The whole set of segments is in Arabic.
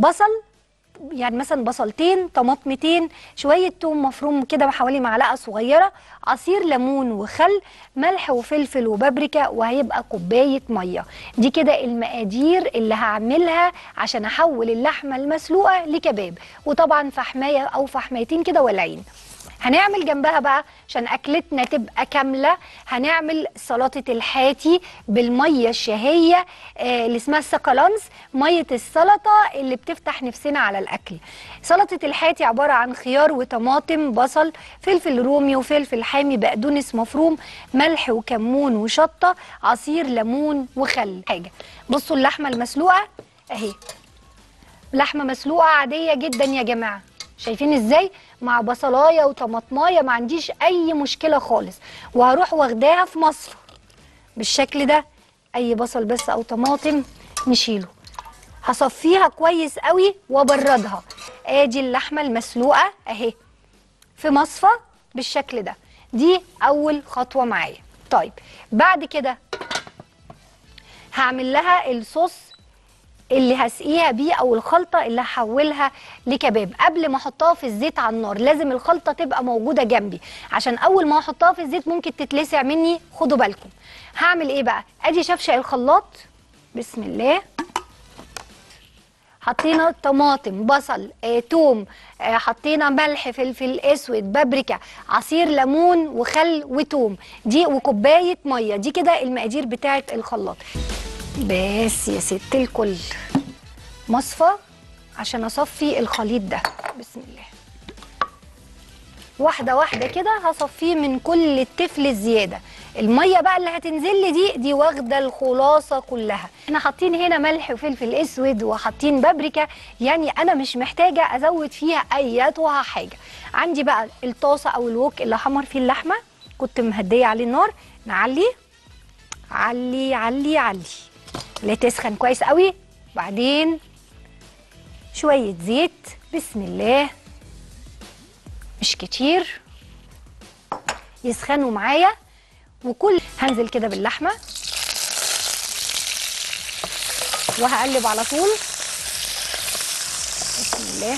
بصل، يعني مثلا بصلتين، طماطمتين، شويه توم مفروم كده حوالي معلقه صغيره، عصير ليمون وخل، ملح وفلفل وبابريكا، وهيبقى كوبايه ميه. دي كده المقادير اللي هعملها عشان احول اللحمه المسلوقه لكباب، وطبعا فحمايه او فحمايتين كده ولعين. هنعمل جنبها بقى عشان اكلتنا تبقى كامله، هنعمل سلطه الحاتي بالميه الشهيه اللي اسمها السكالانس، ميه السلطه اللي بتفتح نفسنا على الاكل. سلطه الحاتي عباره عن خيار وطماطم، بصل، فلفل رومي وفلفل حامي، بقدونس مفروم، ملح وكمون وشطه، عصير ليمون وخل. حاجه بصوا اللحمه المسلوقه اهي، لحمه مسلوقه عاديه جدا يا جماعه، شايفين ازاي؟ مع بصلايه وطماطمايه، ما عنديش اي مشكله خالص. وهروح واخداها في مصفى بالشكل ده، اي بصل بس او طماطم نشيله. هصفيها كويس قوي وابردها. ادي اللحمه المسلوقه اهي في مصفى بالشكل ده، دي اول خطوه معايا. طيب بعد كده هعمل لها الصوص اللي هسقيها بيه او الخلطه اللي هحولها لكباب. قبل ما احطها في الزيت على النار لازم الخلطه تبقى موجوده جنبي، عشان اول ما احطها في الزيت ممكن تتلسع مني، خدوا بالكم. هعمل ايه بقى؟ ادي شفشق الخلاط، بسم الله. حطينا طماطم، بصل، توم، حطينا ملح، فلفل اسود، بابريكا، عصير ليمون وخل وتوم، دي وكوبايه ميه. دي كده المقادير بتاعه الخلاط. بس يا ست الكل، مصفى عشان اصفي الخليط ده، بسم الله. واحده واحده كده هصفيه من كل التفل الزياده. الميه بقى اللي هتنزل لي دي واخده الخلاصه كلها. احنا حاطين هنا ملح وفلفل اسود وحاطين بابريكا، يعني انا مش محتاجه ازود فيها اياتها حاجه. عندي بقى الطاسه او الوك اللي حمر فيه اللحمه، كنت مهديه عليه النار. نعلي علي علي علي لا تسخن كويس قوي. بعدين شويه زيت، بسم الله، مش كتير، يسخنوا معايا. وكل هنزل كده باللحمه وهقلب على طول، بسم الله.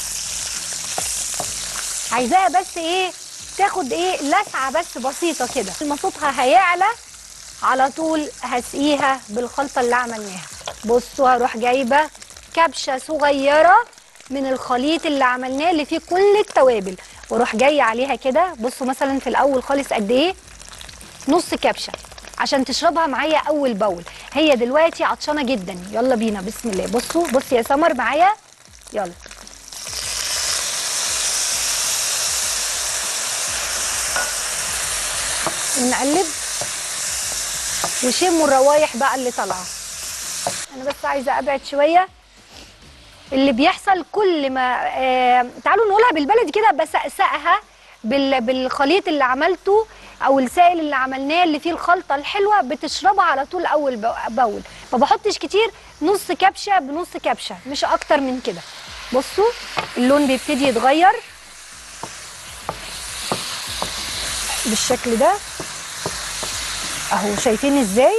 عايزاها بس ايه، تاخد ايه لسعه بس بسيطه كده، لما صوتها هيعلى على طول هسقيها بالخلطه اللي عملناها. بصوا هروح جايبه كبشه صغيره من الخليط اللي عملناه اللي فيه كل التوابل، واروح جايه عليها كده. بصوا مثلا في الاول خالص قد ايه، نص كبشه عشان تشربها معايا اول باول. هي دلوقتي عطشانه جدا، يلا بينا بسم الله. بصوا بصي يا سمر معايا، يلا. ونقلب وشموا الروايح بقى اللي طالعه. انا بس عايزه ابعد شويه. اللي بيحصل كل ما تعالوا نقولها بالبلدي كده، بسقسقها بالخليط اللي عملته او السائل اللي عملناه اللي فيه الخلطه الحلوه، بتشربها على طول اول باول. ما بحطش كتير، نص كبشه بنص كبشه مش اكتر من كده. بصوا اللون بيبتدي يتغير بالشكل ده اهو، شايفين ازاي؟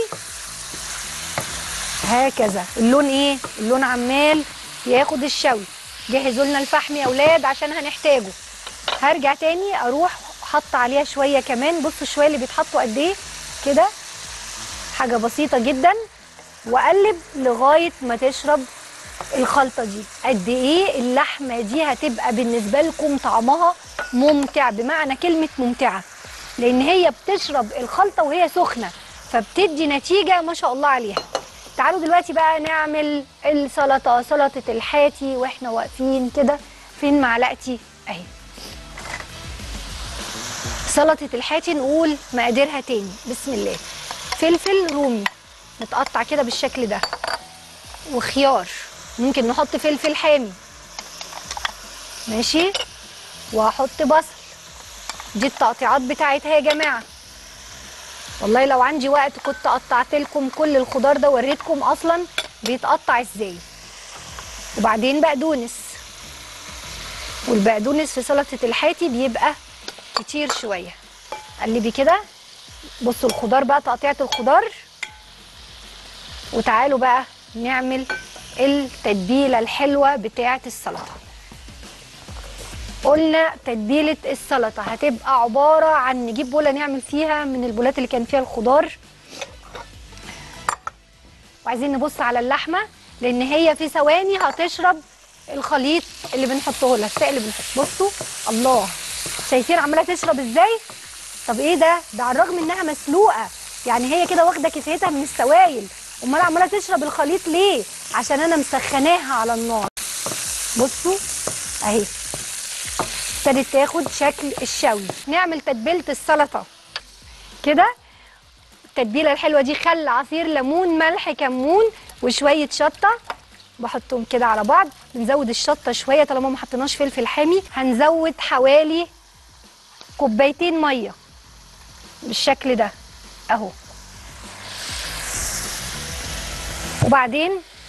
هكذا اللون ايه، اللون عمال ياخد الشوي. جهزوا لنا الفحم يا اولاد عشان هنحتاجه. هرجع تاني اروح حط عليها شويه كمان. بصوا الشويه اللي بيتحطوا قد ايه كده، حاجه بسيطه جدا. واقلب لغايه ما تشرب الخلطه دي. قد ايه اللحمه دي هتبقى بالنسبه لكم طعمها ممتع، بمعنى كلمه ممتعه، لان هي بتشرب الخلطه وهي سخنه، فبتدي نتيجه ما شاء الله عليها. تعالوا دلوقتي بقى نعمل السلطه، سلطه الحاتي. واحنا واقفين كده، فين معلقتي اهي. سلطه الحاتي نقول مقاديرها تاني، بسم الله. فلفل رومي متقطع كده بالشكل ده، وخيار، ممكن نحط فلفل حامي ماشي، وهحط بصل. دي التقطيعات بتاعتها يا جماعه. والله لو عندي وقت كنت قطعت لكم كل الخضار ده ووريتكم اصلا بيتقطع ازاي. وبعدين بقدونس، والبقدونس في سلطه الحاتي بيبقى كتير شويه. قلبي كده. بصوا الخضار بقى، تقطيعه الخضار. وتعالوا بقى نعمل التتبيله الحلوه بتاعه السلطه. قلنا تتبيله السلطه هتبقى عباره عن نجيب بوله نعمل فيها من البولات اللي كان فيها الخضار، وعايزين نبص على اللحمه لان هي في ثواني هتشرب الخليط اللي بنحطه لها، السائل اللي بنحطه. بصوا الله، شايفين عماله تشرب ازاي؟ طب ايه ده؟ ده على الرغم انها مسلوقه، يعني هي كده واخده كفايتها من السوائل، امال عماله تشرب الخليط ليه؟ عشان انا مسخناها على النار. بصوا اهي ابتدت تاخد شكل الشوي. نعمل تتبيله السلطه كده. التتبيله الحلوه دي خل، عصير ليمون، ملح، كمون، وشويه شطه، بحطهم كده على بعض. بنزود الشطه شويه طالما ما حطيناش فلفل حامي. هنزود حوالي كوبايتين ميه بالشكل ده اهو، وبعدين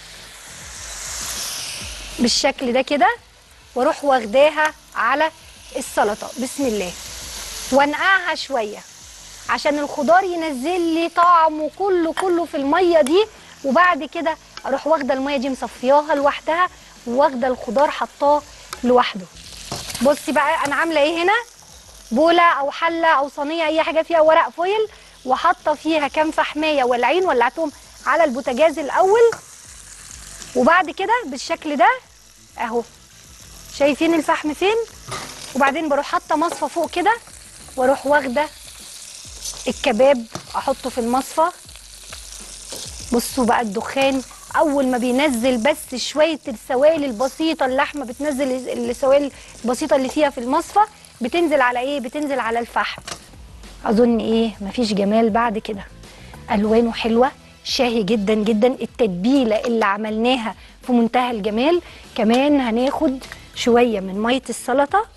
بالشكل ده كده، واروح واخداها على السلطه بسم الله، وانقعها شويه عشان الخضار ينزل لي طعمه كله في الميه دي. وبعد كده اروح واخده الميه دي مصفياها لوحدها، واخده الخضار حطاه لوحده. بصي بقى انا عامله ايه هنا، بوله او حله او صينيه اي حاجه فيها ورق فويل، وحاطه فيها كام فحمايه ولعين، ولعتهم على البوتاجاز الاول، وبعد كده بالشكل ده اهو، شايفين الفحم فين؟ وبعدين بروح حاطه مصفى فوق كده، واروح واخده الكباب احطه في المصفى. بصوا بقى الدخان اول ما بينزل بس شويه السوائل البسيطه، اللحمه بتنزل السوائل البسيطه اللي فيها في المصفى، بتنزل على ايه؟ بتنزل على الفحم. اظن ايه مفيش جمال بعد كده، الوانه حلوه، شاهي جدا جدا. التتبيله اللي عملناها في منتهى الجمال. كمان هناخد شويه من ميه السلطه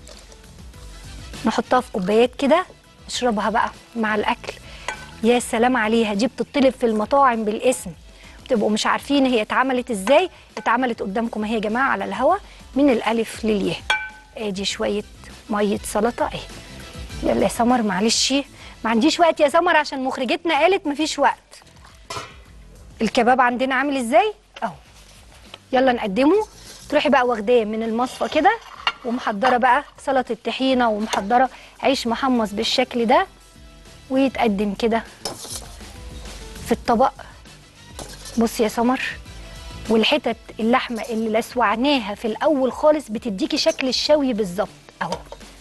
نحطها في كوبايات كده، نشربها بقى مع الاكل. يا سلام عليها، دي بتطلب في المطاعم بالاسم، بتبقوا مش عارفين هي اتعملت ازاي. اتعملت قدامكم اهي يا جماعه على الهوا من الالف للياء. ادي شويه ميه سلطه اهي. يلا يا سمر معلش ما عنديش وقت يا سمر عشان مخرجتنا قالت مفيش وقت. الكباب عندنا عامل ازاي اهو، يلا نقدمه. تروحي بقى واخداه من المصفى كده، ومحضره بقى سلطه طحينه، ومحضره عيش محمص بالشكل ده، ويتقدم كده في الطبق. بصي يا سمر، والحتت اللحمه اللي لسوعناها في الاول خالص بتديكي شكل الشوي بالظبط اهو.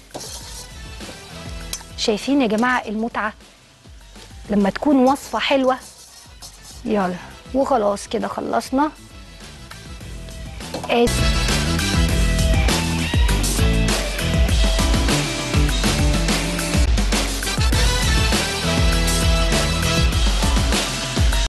شايفين يا جماعه المتعه لما تكون وصفه حلوه؟ يلا وخلاص كده خلصنا.